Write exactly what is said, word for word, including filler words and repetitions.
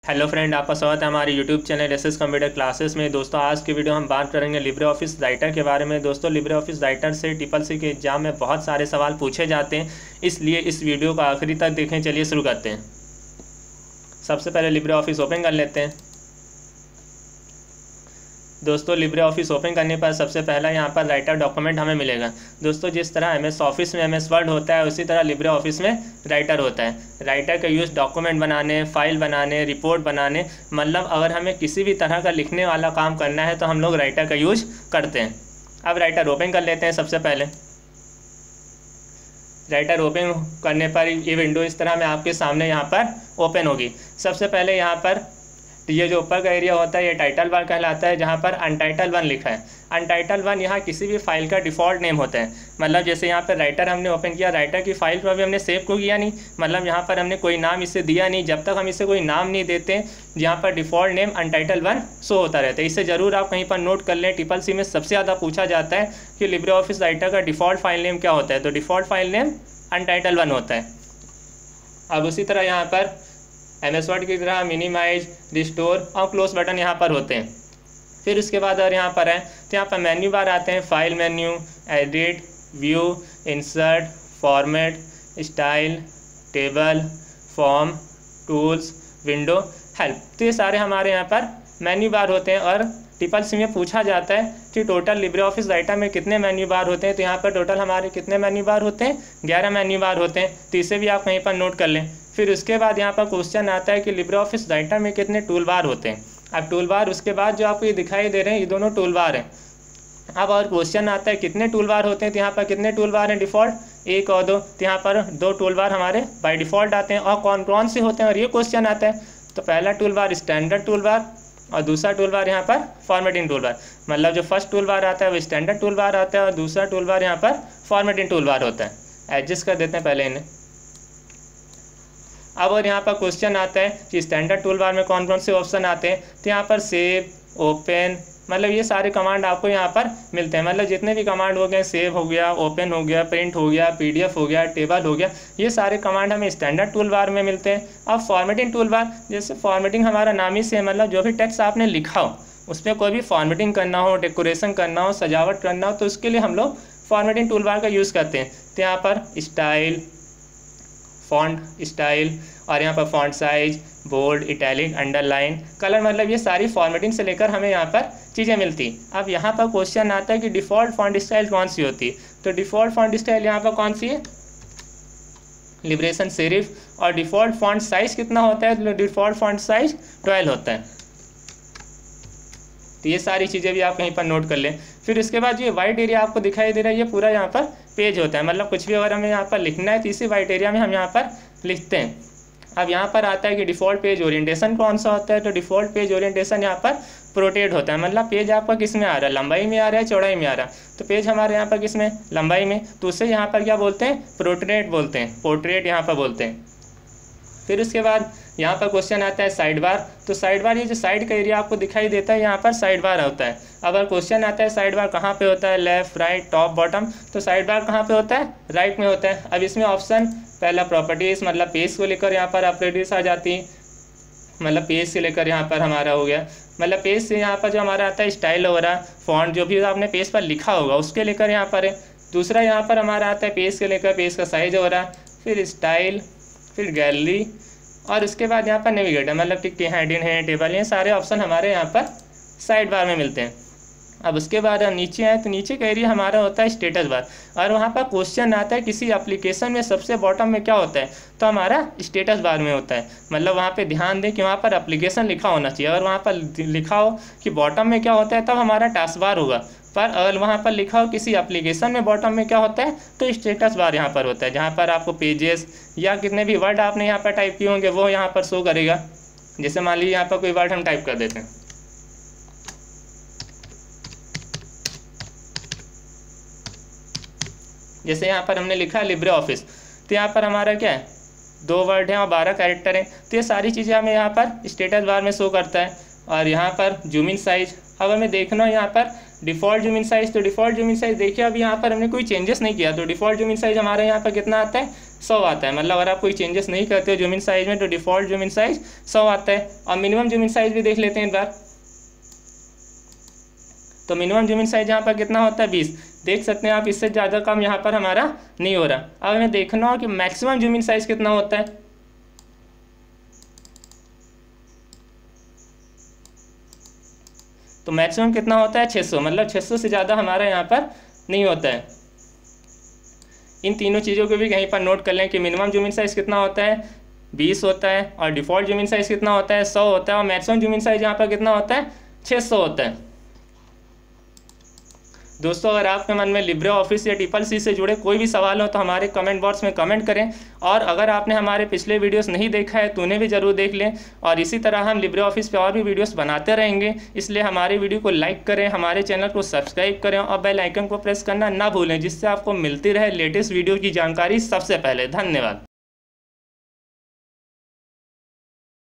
Hello friend, आपका स्वागत है हमारे YouTube channel SS computer classes में। दोस्तों, आज की वीडियो हम बात करेंगे लिब्रे ऑफिस राइटर के बारे में। दोस्तों, लिब्रे ऑफिस राइटर से ट्रिपल सी के एग्जाम में बहुत सारे सवाल पूछे जाते हैं, इसलिए इस वीडियो को आखिरी तक देखें। चलिए शुरू करते हैं। सबसे पहले लिब्रे ऑफिस ओपन कर लेते हैं। दोस्तों, लिब्रे ऑफिस ओपन करने पर सबसे पहला यहाँ पर राइटर डॉक्यूमेंट हमें मिलेगा। दोस्तों, जिस तरह एम एस ऑफिस में एम एस वर्ड होता है, उसी तरह लिब्रे ऑफिस में राइटर होता है। राइटर का यूज़ डॉक्यूमेंट बनाने, फाइल बनाने, रिपोर्ट बनाने, मतलब अगर हमें किसी भी तरह का लिखने वाला काम करना है तो हम लोग राइटर का यूज करते हैं। अब राइटर ओपन कर लेते हैं। सबसे पहले राइटर ओपन करने पर ये विंडो इस तरह में आपके सामने यहाँ पर ओपन होगी। सबसे पहले यहाँ पर ये जो ऊपर का एरिया होता है ये टाइटल बार कहलाता है, जहाँ पर अनटाइटल वन लिखा है। अनटाइटल वन यहाँ किसी भी फाइल का डिफ़ॉल्ट नेम होता है। मतलब जैसे यहाँ पर राइटर हमने ओपन किया, राइटर की फाइल को अभी हमने सेव को किया नहीं, मतलब यहाँ पर हमने कोई नाम इसे दिया नहीं। जब तक हम इसे कोई नाम नहीं देते, यहाँ पर default name untitled one show होता रहता है। इसे ज़रूर आप कहीं पर नोट कर लें। ट्रिपल सी में सबसे ज़्यादा पूछा जाता है कि लिब्रे ऑफिस राइटर का डिफ़ॉल्ट फाइल नेम क्या होता है, तो default file name untitled one होता है। अब उसी तरह यहाँ पर एम एस वर्ड की तरह मिनिमाइज, रिस्टोर और क्लोज बटन यहाँ पर होते हैं। फिर उसके बाद अगर यहाँ पर है तो यहाँ पर मेन्यू बार आते हैं। File menu, edit, view, insert, format, style, table, form, tools, window, help. तो ये सारे हमारे यहाँ पर मेन्यू बार होते हैं। और ट्रिपल सी में पूछा जाता है कि टोटल लिब्रे ऑफिस राइटर में कितने मेन्यू बार होते हैं, तो यहाँ पर टोटल हमारे कितने मेन्यू बार होते हैं, ग्यारह मेन्यू बार होते हैं। तो इसे भी आप कहीं पर नोट कर लें। फिर उसके बाद यहाँ पर क्वेश्चन आता है कि लिब्रे ऑफिस राइटर में कितने टूल बार होते हैं। अब टूल बार उसके बाद जो आपको ये दिखाई दे रहे हैं, ये दोनों टूल बार हैं। अब और क्वेश्चन आता है कितने टूल बार होते हैं, तो यहाँ पर कितने टूल बार हैं डिफ़ॉल्ट, एक और दो। तो यहाँ पर दो टूल बार हमारे बाय डिफ़ॉल्ट आते हैं। और कौन कौन से होते हैं, और ये क्वेश्चन आता है। तो पहला tool bar standard tool bar, और दूसरा टूल बार यहाँ पर फॉर्मेटिंग टूल बार। मतलब जो फर्स्ट टूल बार आता है वो स्टैंडर्ड टूल बार आता है, और दूसरा टूल बार यहाँ पर फॉर्मेटिंग टूल बार होता है। एडजस्ट कर देते हैं पहले इन्हें। अब और यहाँ पर क्वेश्चन आता है कि स्टैंडर्ड टूल बार में कौन कौन से ऑप्शन आते हैं, तो यहाँ पर सेव, ओपन, मतलब ये सारे कमांड आपको यहाँ पर मिलते हैं। मतलब जितने भी कमांड हो गए, सेव हो गया, ओपन हो गया, प्रिंट हो गया, पीडीएफ हो गया, टेबल हो गया, ये सारे कमांड हमें स्टैंडर्ड टूल बार में मिलते हैं। अब फॉर्मेटिंग टूल बार, जैसे फॉर्मेटिंग हमारा नाम ही से, मतलब जो भी टेक्स्ट आपने लिखा हो उस पर कोई भी फॉर्मेटिंग करना हो, डेकोरेशन करना हो, सजावट करना हो, तो उसके लिए हम लोग फॉर्मेटिंग टूल बार का यूज़ करते हैं। तो यहाँ पर स्टाइल, फॉन्ट स्टाइल, और यहाँ पर font size, bold, italic, underline, colour, मतलब ये सारी फॉर्मेटिंग से लेकर हमें यहाँ पर चीज़ें मिलती। अब यहाँ पर क्वेश्चन आता है कि डिफ़ॉल्ट फॉन्ट स्टाइल कौन सी होती है, तो डिफ़ॉल्ट फॉन्ट स्टाइल यहाँ पर कौन सी है, लिबरेशन सेरिफ। और डिफ़ॉल्ट फॉन्ट साइज कितना होता है, तो डिफ़ॉल्ट फॉन्ट साइज ट्वेल्व होता है। तो ये सारी चीज़ें भी आप कहीं पर नोट कर लें। फिर इसके बाद ये वाइट एरिया आपको दिखाई दे रहा है, ये पूरा यहाँ पर पेज होता है। मतलब कुछ भी अगर हमें यहाँ पर लिखना है तो इसी वाइट एरिया में हम यहाँ पर लिखते हैं। अब यहाँ पर आता है कि डिफ़ॉल्ट पेज ओरिएंटेशन कौन सा होता है, तो डिफ़ॉल्ट पेज ओरिएंटेशन यहाँ पर प्रोटेट होता है। मतलब पेज आपका किस में आ रहा है, लंबाई में आ रहा है, चौड़ाई में आ रहा है। तो पेज हमारे यहाँ पर किस में, लंबाई में, तो उससे यहाँ पर क्या बोलते हैं, प्रोट्रेट बोलते हैं, पोर्ट्रेट यहाँ पर बोलते हैं। फिर उसके बाद यहाँ पर क्वेश्चन आता है साइड बार। तो साइड बार, ये जो साइड का एरिया आपको दिखाई देता है, यहाँ पर साइड बार होता है। अगर क्वेश्चन आता है साइड बार कहाँ पे होता है, लेफ्ट, राइट, टॉप, बॉटम, तो साइड बार कहाँ पे होता है, राइट में होता है। अब इसमें ऑप्शन पहला प्रॉपर्टीज़, मतलब पेज को लेकर यहाँ पर प्रॉपर्टीज आ जाती है। मतलब पेज से लेकर यहाँ पर हमारा हो गया, मतलब पेज से यहाँ पर जो हमारा आता है स्टाइल हो रहा, फॉन्ट जो भी आपने पेज पर लिखा होगा उसके लेकर यहाँ पर है। दूसरा यहाँ पर हमारा आता है पेज के लेकर पेज का साइज हो रहा, फिर स्टाइल, फिर गैलरी, और उसके बाद यहाँ पर नेविगेटर, मतलब कि हेडिंग है, टेबल, ये सारे ऑप्शन हमारे यहाँ पर साइड बार में मिलते हैं। अब उसके बाद हम नीचे आए तो नीचे का एरिया हमारा होता है स्टेटस बार। और वहाँ पर क्वेश्चन आता है किसी एप्लीकेशन में सबसे बॉटम में क्या होता है, तो हमारा स्टेटस बार में होता है। मतलब वहाँ पे ध्यान दें कि वहाँ पर एप्लीकेशन लिखा होना चाहिए। अगर वहाँ पर लिखा हो कि बॉटम में क्या होता है, तब हमारा टास्क बार होगा। पर अगर वहाँ पर लिखा हो किसी एप्लीकेशन में बॉटम में क्या होता है, तो स्टेटस बार यहाँ पर होता है, जहाँ पर आपको पेजेस या कितने भी वर्ड आपने यहाँ पर टाइप किए होंगे वो यहाँ पर शो करेगा। जैसे मान लीजिए यहाँ पर कोई वर्ड हम टाइप कर देते हैं, जैसे यहाँ पर हमने लिखा है लिब्रे ऑफिस, तो यहाँ पर हमारा क्या है, दो वर्ड हैं और बारह कैरेक्टर हैं। तो ये सारी चीज़ें हमें यहाँ पर स्टेटस बार में शो करता है। और यहाँ पर जूम इन साइज, अब हमें देखना है यहाँ पर डिफ़ॉल्ट जूम इन साइज, तो डिफ़ॉल्ट जूम इन साइज देखिए अभी यहाँ पर हमने कोई चेंजेस नहीं किया, तो डिफ़ॉल्ट जूम इन साइज हमारे यहाँ पर कितना आता है, सौ आता है। मतलब अगर आप कोई चेंजेस नहीं करते हो जूम इन साइज में तो डिफ़ॉल्ट जूम इन साइज सौ आता है। और मिनिमम जूम इन साइज भी देख लेते हैं एक बार। तो मिनिमम जूम इन साइज यहाँ पर कितना होता है बीस। देख सकते हैं आप, इससे ज़्यादा कम यहाँ पर हमारा नहीं हो रहा। अब हमें देखना हो कि मैक्सिमम जूम इन साइज कितना होता है। तो मैक्सिमम कितना होता है छः सौ, मतलब छः सौ से ज़्यादा हमारा यहाँ पर नहीं होता है। इन तीनों चीज़ों को भी कहीं पर नोट कर लें कि मिनिमम जूम इन साइज कितना होता है बीस होता है, और डिफ़ॉल्ट जूम इन साइज कितना होता है सौ होता है, और मैक्सिमम जूम इन साइज यहाँ पर कितना होता है छः सौ होता है। दोस्तों अगर आपके मन में लिब्रे ऑफिस या ट्रिपल सी से जुड़े कोई भी सवाल हो तो हमारे कमेंट बॉक्स में कमेंट करें। और अगर आपने हमारे पिछले वीडियोस नहीं देखा है तो उन्हें भी ज़रूर देख लें। और इसी तरह हम लिब्रे ऑफिस पे और भी वीडियोस बनाते रहेंगे, इसलिए हमारे वीडियो को लाइक करें, हमारे चैनल को सब्सक्राइब करें और बेल आइकन को प्रेस करना ना भूलें, जिससे आपको मिलती रहे लेटेस्ट वीडियो की जानकारी सबसे पहले। धन्यवाद।